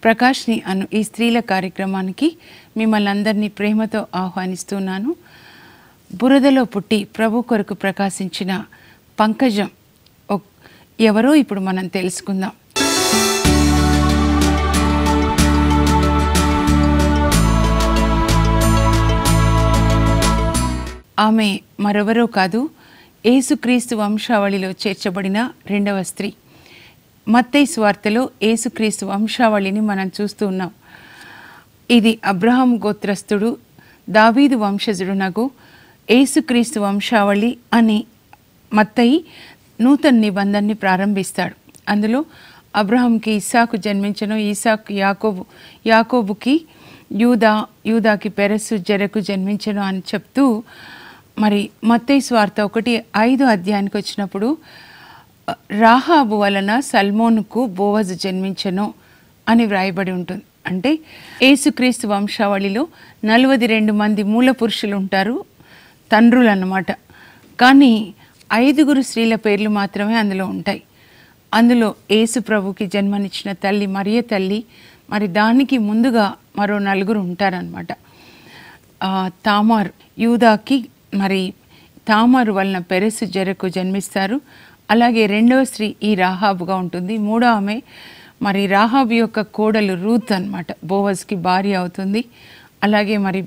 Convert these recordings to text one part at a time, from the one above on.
ప్రకాష్ని అను ఈ స్త్రీల కార్యక్రమానికి మిమ్మల్ని అందరినీ ప్రేమతో ఆహ్వానిస్తున్నాను. బురదలో పుట్టి ప్రభు కొరకు ప్రకాశించిన పంకజం ఎవరో ఇప్పుడు మనం తెలుసుకుందాం. ఆమె మరెవరో కాదు, యేసుక్రీస్తు వంశావళిలో చేర్చబడిన రెండవ స్త్రీ. మత్తయి సువార్తలో యేసుక్రీస్తు వంశావళిని మనం చూస్తూ ఉన్నాం. ఇది అబ్రహాం గోత్రస్థుడు దావీదు వంశజుడునగు యేసుక్రీస్తు వంశావళి అని మత్తయి నూతన నిబంధనని ప్రారంభిస్తాడు. అందులో అబ్రహాంకి ఇస్సాకు జన్మించను, ఇస్సాకు యాకోబుకి యూదాకి పెరసు జెరకు జన్మించను అని చెప్తూ మరి మత్తయి సువార్త 1:5 అధ్యాయానికి వచ్చినప్పుడు రాహాబు వలన సల్మోనుకు బోవజు జన్మించను అని వ్రాయబడి ఉంటుంది. అంటే యేసుక్రీస్తు వంశావళిలో 42 మంది మూల పురుషులు ఉంటారు, తండ్రులు అన్నమాట. కానీ 5 స్త్రీల పేర్లు మాత్రమే అందులో ఉంటాయి. అందులో యేసు ప్రభుకి జన్మనిచ్చిన తల్లి మరియ తల్లి, మరి దానికి ముందుగా మరో 4 ఉంటారనమాట. తామారు, యూదాకి మరి తామారు వలన పెరెసు జెరకు జన్మిస్తారు. అలాగే రెండవ స్త్రీ ఈ రాహాబుగా ఉంటుంది. మూడో ఆమె మరి రాహాబు యొక్క కోడలు రూత్ అన్నమాట, బోవజ్కి భార్య అవుతుంది. అలాగే మరి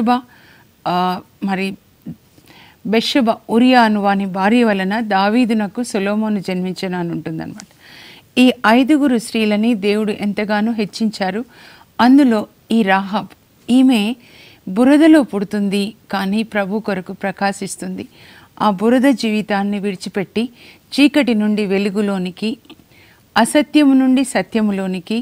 బెత్షెబ ఉరియా అను వాని భార్య వలన దావీదునకు సొలొమోను జన్మించను అని ఉంటుందన్నమాట. ఈ 5 స్త్రీలని దేవుడు ఎంతగానో హెచ్చించారు. అందులో ఈ రాహాబ్, ఈమె బురదలో పుడుతుంది కానీ ప్రభు కొరకు ప్రకాశిస్తుంది. ఆ బురద జీవితాన్ని విడిచిపెట్టి చీకటి నుండి వెలుగులోనికి, అసత్యము నుండి సత్యములోనికి,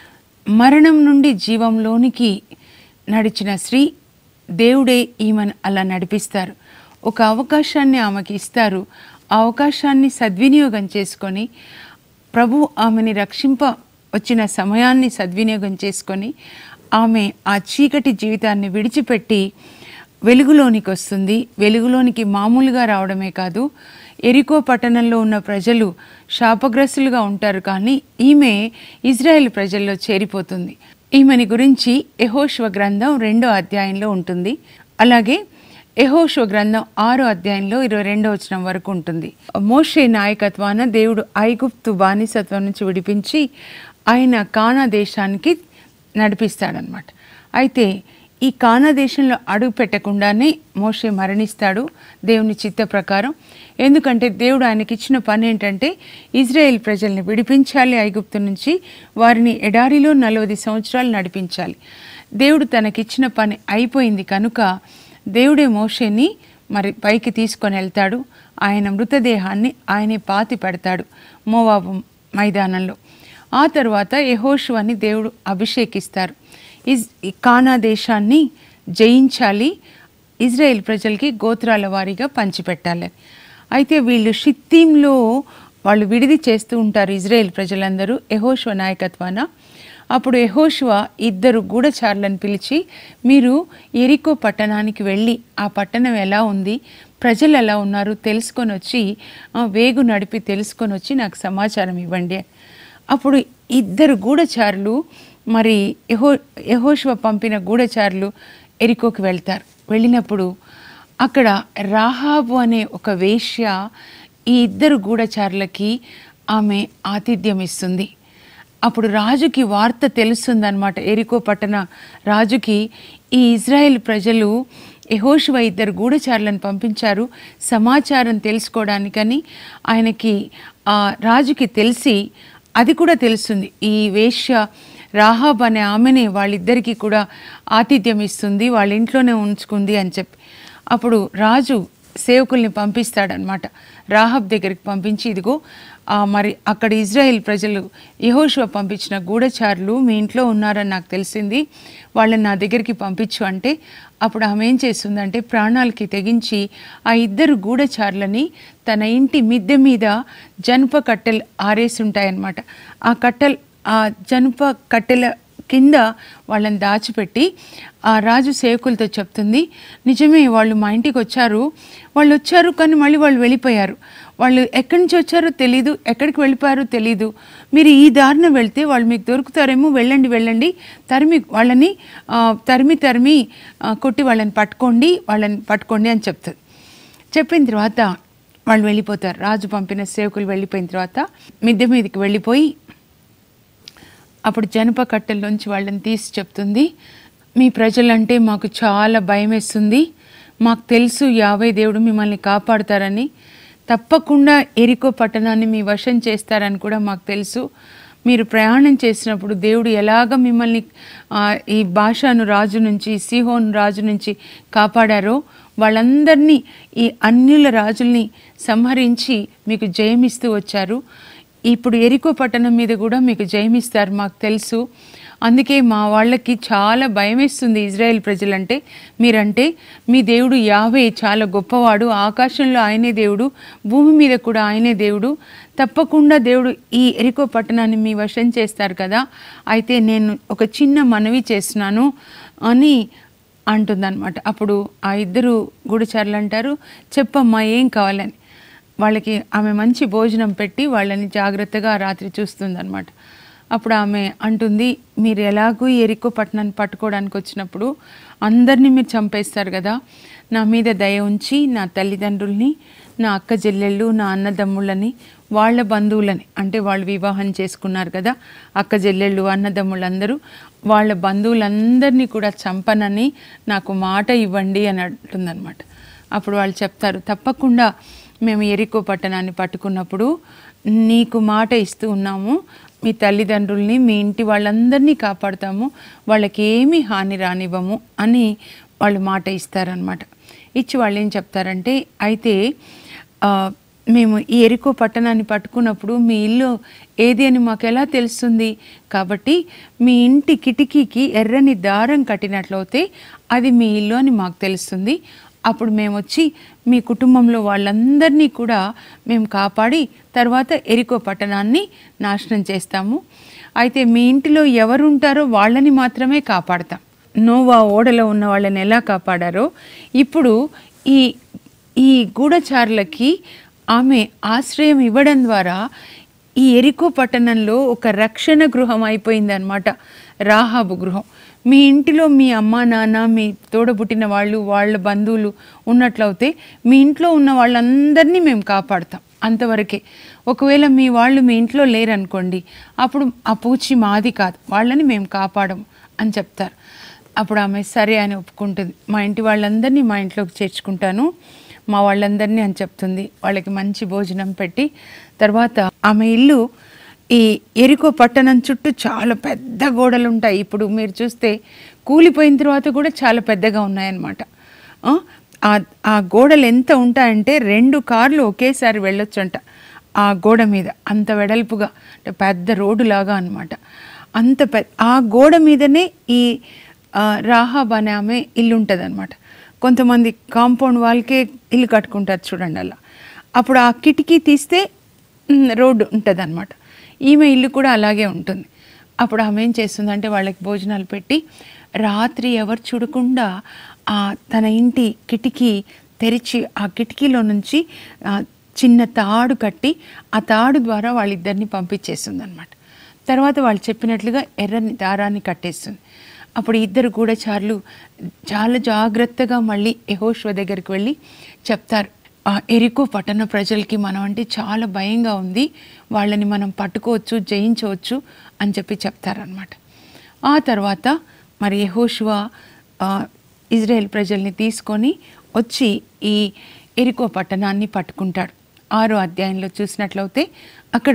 మరణం నుండి జీవంలోనికి నడిచిన స్త్రీ. దేవుడే ఈమెను అలా నడిపిస్తారు. ఒక అవకాశాన్ని ఆమెకి ఇస్తారు. ఆ అవకాశాన్ని సద్వినియోగం చేసుకొని ప్రభు ఆమెని రక్షింప వచ్చిన సమయాన్ని సద్వినియోగం చేసుకొని ఆమె ఆ చీకటి జీవితాన్ని విడిచిపెట్టి వెలుగులోనికి వస్తుంది. వెలుగులోనికి మామూలుగా రావడమే కాదు, ఎరికో పట్టణంలో ఉన్న ప్రజలు శాపగ్రస్తులుగా ఉంటారు, కానీ ఈమె ఇజ్రాయెల్ ప్రజల్లో చేరిపోతుంది. ఈమెని గురించి యెహోషువ గ్రంథం 2వ అధ్యాయంలో ఉంటుంది. అలాగే యెహోషువ గ్రంథం 6వ అధ్యాయంలో 22వ వచనం వరకు ఉంటుంది. మోషే నాయకత్వాన దేవుడు ఐగుప్తు బానిసత్వం నుంచి విడిపించి ఆయన కానా దేశానికి నడిపిస్తాడనమాట. అయితే ఈ కానా దేశంలో అడుగు పెట్టకుండానే మోషే మరణిస్తాడు దేవుని చిత్త ప్రకారం. ఎందుకంటే దేవుడు ఆయనకి ఇచ్చిన పని ఏంటంటే ఇజ్రాయెల్ ప్రజల్ని విడిపించాలి ఐగుప్తు నుంచి, వారిని ఎడారిలో 40 సంవత్సరాలు నడిపించాలి. దేవుడు తనకిచ్చిన పని అయిపోయింది కనుక దేవుడే మోషేని మరి పైకి తీసుకొని వెళ్తాడు. ఆయన మృతదేహాన్ని ఆయనే పాతి పెడతాడు మోవాబు మైదానంలో. ఆ తర్వాత యెహోషువని దేవుడు అభిషేకిస్తారు. కానా దేశాన్ని జయించాలి, ఇజ్రాయెల్ ప్రజలకి గోత్రాల వారీగా పంచిపెట్టాలి. అయితే వీళ్ళు షిత్తీంలో వాళ్ళు విడిది చేస్తూ ఉంటారు ఇజ్రాయెల్ ప్రజలందరూ యెహోషువ నాయకత్వాన. అప్పుడు యెహోషువ 2 గూఢచారులను పిలిచి, మీరు ఎరికో పట్టణానికి వెళ్ళి ఆ పట్టణం ఎలా ఉంది, ప్రజలు ఎలా ఉన్నారు తెలుసుకొని వచ్చి, వేగు నడిపి తెలుసుకొని వచ్చి నాకు సమాచారం ఇవ్వండి. అప్పుడు 2 గూఢచారులు మరి యెహోషువ పంపిన గూఢచారులు ఎరికోకి వెళ్తారు. వెళ్ళినప్పుడు అక్కడ రాహాబు అనే ఒక వేశ్య ఈ 2 గూఢచారులకి ఆమె ఆతిథ్యం ఇస్తుంది. అప్పుడు రాజుకి వార్త తెలుస్తుందన్నమాట. ఎరికో పట్టణ రాజుకి ఈ ఇజ్రాయెల్ ప్రజలు యెహోషువ 2 గూఢచారులను పంపించారు సమాచారం తెలుసుకోవడానికని ఆయనకి రాజుకి తెలిసి అది కూడా తెలుస్తుంది. ఈ వేశ్య రాహాబ్ అనే ఆమెనే వాళ్ళిద్దరికీ కూడా ఆతిథ్యం ఇస్తుంది, వాళ్ళ ఇంట్లోనే ఉంచుకుంది అని చెప్పి. అప్పుడు రాజు సేవకుల్ని పంపిస్తాడనమాట. రాహాబ్ దగ్గరికి పంపించి, ఇదిగో మరి అక్కడ ఇజ్రాయెల్ ప్రజలు యెహోషువ పంపించిన గూఢచారులు మీ ఇంట్లో ఉన్నారని నాకు తెలిసింది, వాళ్ళని నా దగ్గరికి పంపించు అంటే, అప్పుడు ఆమె ఏం చేస్తుందంటే ప్రాణాలకి తెగించి ఆ 2 గూఢచారులని తన ఇంటి మిద్దె మీద జనప కట్టెలు ఆరేసి ఉంటాయన్నమాట. ఆ జనప కట్టెల కింద వాళ్ళని దాచిపెట్టి ఆ రాజు సేవకులతో చెప్తుంది, నిజమే వాళ్ళు మా ఇంటికి వచ్చారు, వాళ్ళు వచ్చారు కానీ మళ్ళీ వాళ్ళు వెళ్ళిపోయారు, వాళ్ళు ఎక్కడి నుంచి వచ్చారో తెలీదు, ఎక్కడికి వెళ్ళిపోయారో తెలీదు. మీరు ఈ దారిన వెళ్తే వాళ్ళు మీకు దొరుకుతారేమో, వెళ్ళండి వాళ్ళని తరిమి కొట్టి వాళ్ళని పట్టుకోండి అని చెప్తుంది. చెప్పిన తర్వాత వాళ్ళు వెళ్ళిపోతారు. రాజు పంపిన సేవకులు వెళ్ళిపోయిన తర్వాత మిద్దె మీదకి వెళ్ళిపోయి అప్పుడు జనప కట్టెల్లోంచి వాళ్ళని తీసి చెప్తుంది, మీ ప్రజలంటే మాకు చాలా భయం వేస్తుంది, మాకు తెలుసు యావే దేవుడు మిమ్మల్ని కాపాడుతారని, తప్పకుండా ఎరికో పట్టణాన్ని మీ వశం చేస్తారని కూడా మాకు తెలుసు. మీరు ప్రయాణం చేసినప్పుడు దేవుడు ఎలాగ మిమ్మల్ని ఈ బాషాను రాజు నుంచి, సిహోన్ రాజు నుంచి కాపాడారో వాళ్ళందరినీ, ఈ అన్యుల రాజుల్ని సంహరించి మీకు జయమిస్తూ వచ్చారు. ఇప్పుడు ఎరికో పట్టణం మీద కూడా మీకు జయమిస్తారు మాకు తెలుసు. అందుకే మా వాళ్ళకి చాలా భయం వేస్తుంది ఇజ్రాయెల్ ప్రజలంటే. మీరంటే మీ దేవుడు యావే చాలా గొప్పవాడు, ఆకాశంలో ఆయనే దేవుడు, భూమి మీద కూడా ఆయనే దేవుడు, తప్పకుండా దేవుడు ఈ ఎరికో పట్టణాన్ని మీ వశం చేస్తారు కదా. అయితే నేను ఒక చిన్న మనవి చేస్తున్నాను అని అంటుందన్నమాట. అప్పుడు ఆ ఇద్దరు గూఢచారులు అంటారు, చెప్పమ్మా ఏం కావాలని. వాళ్ళకి ఆమె మంచి భోజనం పెట్టి వాళ్ళని జాగ్రత్తగా రాత్రి చూస్తుందన్నమాట. అప్పుడు ఆమె అంటుంది, మీరు ఎలాగూ ఎరికో పట్టణాన్ని పట్టుకోవడానికి వచ్చినప్పుడు అందరినీ మీరు చంపేస్తారు కదా, నా మీద దయ ఉంచి నా తల్లిదండ్రుల్ని, నా అక్క చెల్లెళ్ళు, నా అన్నదమ్ముళ్ళని, వాళ్ళ బంధువులని, అంటే వాళ్ళు వివాహం చేసుకున్నారు కదా అక్క చెల్లెళ్ళు అన్నదమ్ముళ్ళందరూ, వాళ్ళ బంధువులందరినీ కూడా చంపనని నాకు మాట ఇవ్వండి అని అంటుందన్నమాట. అప్పుడు వాళ్ళు చెప్తారు, తప్పకుండా మేము ఎరికో పట్టణాన్ని పట్టుకున్నప్పుడు నీకు మాట ఇస్తూ ఉన్నాము, మీ తల్లిదండ్రుల్ని, మీ ఇంటి వాళ్ళందరినీ కాపాడుతాము, వాళ్ళకి ఏమీ హాని రానివ్వము అని వాళ్ళు మాట ఇస్తారనమాట. ఇచ్చి వాళ్ళు ఏం చెప్తారంటే, అయితే మేము ఈ ఎరికో పట్టణాన్ని పట్టుకున్నప్పుడు మీ ఇల్లు ఏది అని మాకు ఎలా తెలుస్తుంది, కాబట్టి మీ ఇంటి కిటికీకి ఎర్రని దారం కట్టినట్లయితే అది మీ ఇల్లు అని మాకు తెలుస్తుంది. అప్పుడు మేము వచ్చి మీ కుటుంబంలో వాళ్ళందరినీ కూడా మేము కాపాడి తర్వాత ఎరికో పట్టణాన్ని నాశనం చేస్తాము. అయితే మీ ఇంటిలో ఎవరు ఉంటారో వాళ్ళని మాత్రమే కాపాడతాం. నోవా ఓడలో ఉన్న వాళ్ళని ఎలా కాపాడారో ఇప్పుడు ఈ గూఢచారులకి ఆమె ఆశ్రయం ఇవ్వడం ద్వారా ఈ ఎరికో పట్టణంలో ఒక రక్షణ గృహం అయిపోయిందనమాట, రాహాబు గృహం. మీ ఇంటిలో మీ అమ్మ నాన్న, మీ తోడబుట్టిన వాళ్ళు, వాళ్ళ బంధువులు ఉన్నట్లయితే మీ ఇంట్లో ఉన్న వాళ్ళందరినీ మేము కాపాడుతాం, అంతవరకే. ఒకవేళ మీ వాళ్ళు మీ ఇంట్లో లేరనుకోండి, అప్పుడు ఆ పూచి మాది కాదు, వాళ్ళని మేము కాపాడము అని చెప్తారు. అప్పుడు ఆమె సరే అని ఒప్పుకుంటుంది. మా ఇంటి వాళ్ళందరినీ మా ఇంట్లోకి చేర్చుకుంటాను, మా వాళ్ళందరినీ అని చెప్తుంది. వాళ్ళకి మంచి భోజనం పెట్టి తర్వాత ఆమె ఇల్లు ఈ ఎరికో పట్టణం చుట్టూ చాలా పెద్ద గోడలు ఉంటాయి. ఇప్పుడు మీరు చూస్తే కూలిపోయిన తర్వాత కూడా చాలా పెద్దగా ఉన్నాయన్నమాట. ఆ గోడలు ఎంత ఉంటాయంటే 2 కార్లు ఒకేసారి వెళ్ళొచ్చంట ఆ గోడ మీద, అంత వెడల్పుగా, అంటే పెద్ద రోడ్డులాగా అనమాట. అంత ఆ గోడ మీదనే ఈ రాహాబ్ అనే ఆమె ఇల్లు ఉంటుంది అనమాట. కొంతమంది కాంపౌండ్ వాళ్ళకే ఇల్లు కట్టుకుంటారు చూడండి అలా. అప్పుడు ఆ కిటికీ తీస్తే రోడ్డు ఉంటుంది అనమాట. ఈమె ఇల్లు కూడా అలాగే ఉంటుంది. అప్పుడు ఆమె ఏం చేస్తుందంటే వాళ్ళకి భోజనాలు పెట్టి రాత్రి ఎవరు చూడకుండా తన ఇంటి కిటికీ తెరిచి ఆ కిటికీలో నుంచి చిన్న తాడు కట్టి ఆ తాడు ద్వారా వాళ్ళిద్దరిని పంపించేస్తుంది అనమాట. తర్వాత వాళ్ళు చెప్పినట్లుగా ఎర్రని దారాన్ని కట్టేస్తుంది. అప్పుడు ఇద్దరు గూఢచారులు చాలా జాగ్రత్తగా మళ్ళీ యెహోషువ దగ్గరికి వెళ్ళి చెప్తారు, ఎరికో పట్టణ ప్రజలకి మనం అంటే చాలా భయంగా ఉంది, వాళ్ళని మనం పట్టుకోవచ్చు, జయించవచ్చు అని చెప్పి చెప్తారనమాట. ఆ తర్వాత మరి యెహోషువ ఇజ్రాయెల్ ప్రజల్ని తీసుకొని వచ్చి ఈ ఎరికో పట్టణాన్ని పట్టుకుంటాడు. 6వ అధ్యాయంలో చూసినట్లయితే అక్కడ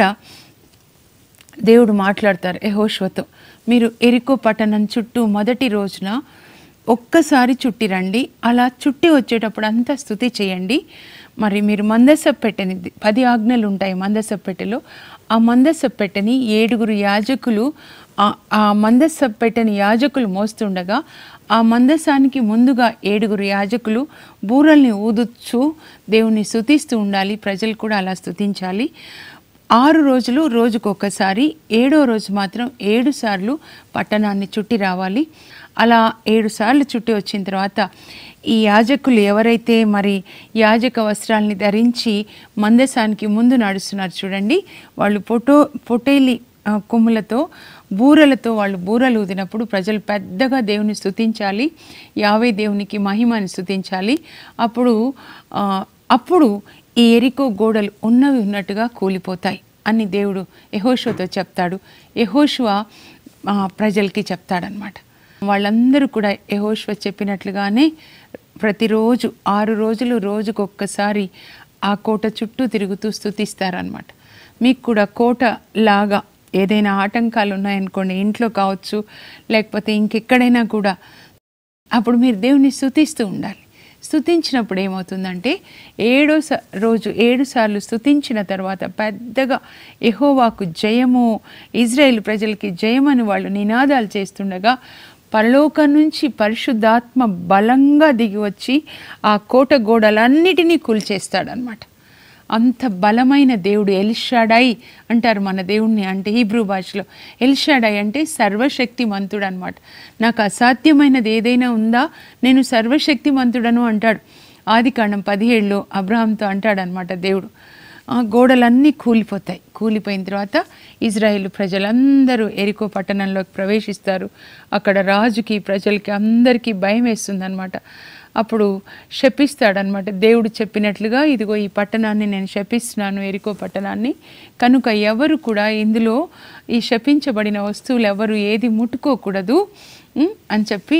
దేవుడు మాట్లాడతారు యెహోషువతో, మీరు ఎరికో పట్టణం చుట్టూ మొదటి రోజున ఒక్కసారి చుట్టి రండి, అలా చుట్టి వచ్చేటప్పుడు అంతా స్తుతి చేయండి. మరి మీరు మందసపు పెట్టెని 10 ఆజ్ఞలు ఉంటాయి మందసపు పెట్టెలో, ఆ మందసపు పెట్టెని 7 యాజకులు ఆ మందసపు పెట్టెని యాజకులు మోస్తుండగా ఆ మందసానికి ముందుగా 7 యాజకులు బూరల్ని ఊదుచూ దేవుని స్తుతిస్తూ ఉండాలి. ప్రజలు కూడా అలా స్తుతించాలి. 6 రోజులు రోజుకొకసారి, 7వ రోజు మాత్రం 7 సార్లు పట్టణాన్ని చుట్టి రావాలి. అలా 7 సార్లు చుట్టి వచ్చిన తర్వాత ఈ యాజకులు ఎవరైతే మరి యాజక వస్త్రాలని ధరించి మందసానికి ముందు నడుస్తున్నారు చూడండి, వాళ్ళు పొటేలి కొమ్ములతో బూరలతో వాళ్ళు బూరలు ఊదినప్పుడు ప్రజలు పెద్దగా దేవుని స్తుతించాలి, యావే దేవునికి మహిమని స్తుతించాలి. అప్పుడు ఈ ఎరికో గోడలు ఉన్నవి ఉన్నట్టుగా కూలిపోతాయి అని దేవుడు యెహోషువతో చెప్తాడు. యెహోషువ ప్రజలకి చెప్తాడనమాట. వాళ్ళందరూ కూడా యెహోషువ చెప్పినట్లుగానే ప్రతిరోజు 6 రోజులు రోజుకొక్కసారి ఆ కోట చుట్టూ తిరుగుతూ స్తుతిస్తారనమాట. మీకు కూడా కోట లాగా ఏదైనా ఆటంకాలు ఉన్నాయనుకోండి, ఇంట్లో కావచ్చు లేకపోతే ఇంకెక్కడైనా కూడా, అప్పుడు మీరు దేవుని స్తుతిస్తూ ఉండాలి. స్తుతించినప్పుడు ఏమవుతుందంటే 7వ రోజు 7 సార్లు స్తుతించిన తర్వాత పెద్దగా యెహోవాకు జయము, ఇజ్రాయేల్ ప్రజలకి జయమని వాళ్ళు నినాదాలు చేస్తుండగా పరలోకం నుంచి పరిశుద్ధాత్మ బలంగా దిగి వచ్చి ఆ కోట గోడలన్నిటినీ కూల్చేస్తాడనమాట. అంత బలమైన దేవుడు. ఎల్షాడై అంటారు మన దేవుణ్ణి, అంటే హీబ్రూ భాషలో ఎల్షాడై అంటే సర్వశక్తిమంతుడు అనమాట. నాకు అసాధ్యమైనది ఏదైనా ఉందా, నేను సర్వశక్తిమంతుడను అంటాడు. ఆదికాండం 17లో అబ్రహాంతో అంటాడనమాట దేవుడు. ఆ గోడలన్నీ కూలిపోతాయి. కూలిపోయిన తర్వాత ఇజ్రాయేలు ప్రజలందరూ ఎరికో పట్టణంలోకి ప్రవేశిస్తారు. అక్కడ రాజుకి ప్రజలకి అందరికీ భయం వేస్తుందన్నమాట. అప్పుడు శపిస్తాడనమాట. దేవుడు చెప్పినట్లుగా, ఇదిగో ఈ పట్టణాన్ని నేను శపిస్తున్నాను, ఎరికో పట్టణాన్ని, కనుక ఎవరు కూడా ఇందులో ఈ శపించబడిన వస్తువులు ఎవరు ఏది ముట్టుకోకూడదు అని చెప్పి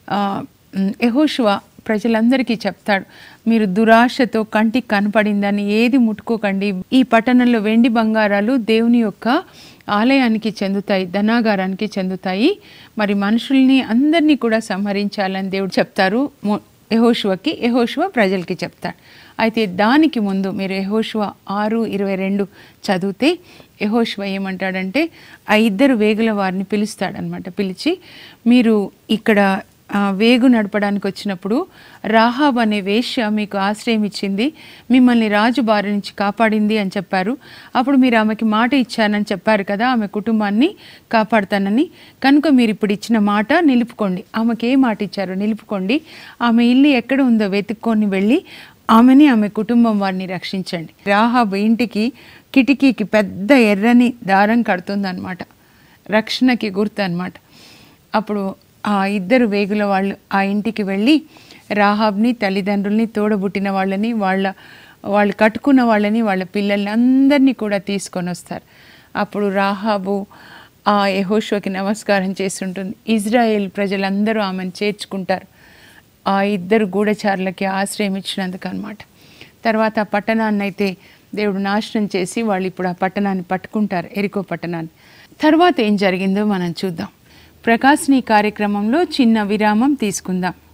యెహోషువ ప్రజలందరికీ చెప్తాడు. మీరు దురాశతో కంటికి కనపడిందని ఏది ముట్టుకోకండి. ఈ పట్టణంలో వెండి బంగారాలు దేవుని యొక్క ఆలయానికి చెందుతాయి, ధనాగారానికి చెందుతాయి. మరి మనుషుల్ని అందరినీ కూడా సంహరించాలని దేవుడు చెప్తారు యెహోషువకి. యెహోషువ ప్రజలకి చెప్తాడు. అయితే దానికి ముందు మీరు యెహోషువ 6:22 చదివితే యెహోషువ ఏమంటాడంటే ఆ 2 వేగుల వారిని పిలుస్తాడనమాట. పిలిచి, మీరు ఇక్కడ వేగు నడపడానికి వచ్చినప్పుడు రాహాబ్ అనే వేశ్య మీకు ఆశ్రయం ఇచ్చింది, మిమ్మల్ని రాజు బారి నుంచి కాపాడింది అని చెప్పారు. అప్పుడు మీరు ఆమెకి మాట ఇచ్చానని చెప్పారు కదా, ఆమె కుటుంబాన్ని కాపాడుతానని. కనుక మీరు ఇప్పుడు ఇచ్చిన మాట నిలుపుకోండి. ఆమెకి ఏ మాట ఇచ్చారో నిలుపుకోండి. ఆమె ఇల్లు ఎక్కడ ఉందో వెతుక్కొని వెళ్ళి ఆమెని, ఆమె కుటుంబం వారిని రక్షించండి. రాహాబ్ ఇంటికి కిటికీకి పెద్ద ఎర్రని దారం కడుతుందన్నమాట, రక్షణకి గుర్తు అనమాట. అప్పుడు ఆ 2 వేగుల వాళ్ళు ఆ ఇంటికి వెళ్ళి రాహాబ్ని, తల్లిదండ్రుల్ని, తోడబుట్టిన వాళ్ళని, వాళ్ళు కట్టుకున్న వాళ్ళని, వాళ్ళ పిల్లల్ని అందరినీ కూడా తీసుకొని వస్తారు. అప్పుడు రాహాబు ఆ యెహోషువకి నమస్కారం చేస్తుంటుంది. ఇజ్రాయేల్ ప్రజలందరూ ఆమెను చేర్చుకుంటారు, ఆ 2 గూఢచారులకి ఆశ్రయం ఇచ్చినందుకు అనమాట. తర్వాత ఆ పట్టణాన్ని అయితే దేవుడు నాశనం చేసి వాళ్ళు ఇప్పుడు ఆ పట్టణాన్ని పట్టుకుంటారు, ఎరికో పట్టణాన్ని. తర్వాత ఏం జరిగిందో మనం చూద్దాం. ప్రకాశిని కార్యక్రమంలో చిన్న విరామం తీసుకుందాం.